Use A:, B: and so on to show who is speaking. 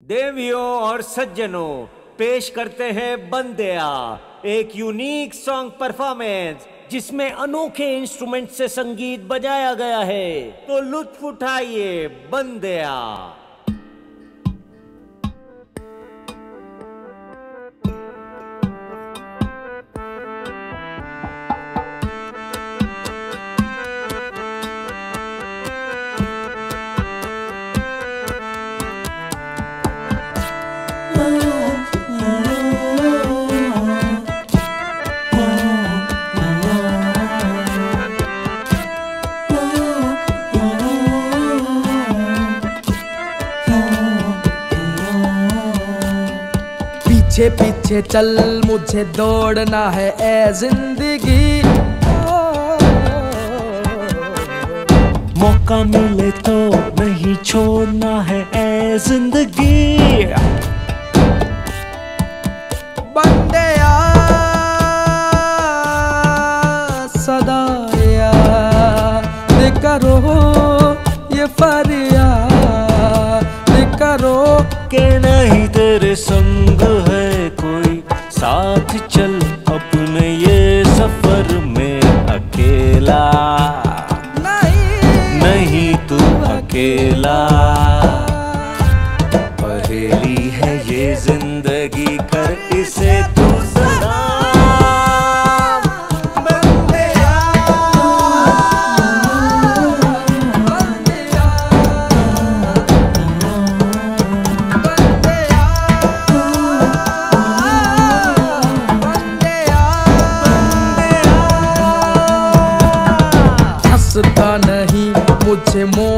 A: देवियों और सज्जनों, पेश करते हैं बंदेया, एक यूनिक सॉन्ग परफॉर्मेंस जिसमें अनोखे इंस्ट्रूमेंट से संगीत बजाया गया है। तो लुत्फ उठाइए बंदेया।
B: पीछे पीछे चल मुझे दौड़ना है ए जिंदगी,
C: मौका मिले तो नहीं छोड़ना है ए जिंदगी।
B: बंदेया सदा याद करो ये फरियाद करो
C: के नहीं तेरे संग है कोई साथ, चल अपने ये सफर में अकेला नहीं तू अकेला। पहेली है ये जिंदगी, कर इसे तू सलाम।
B: हंसता नहीं मुझे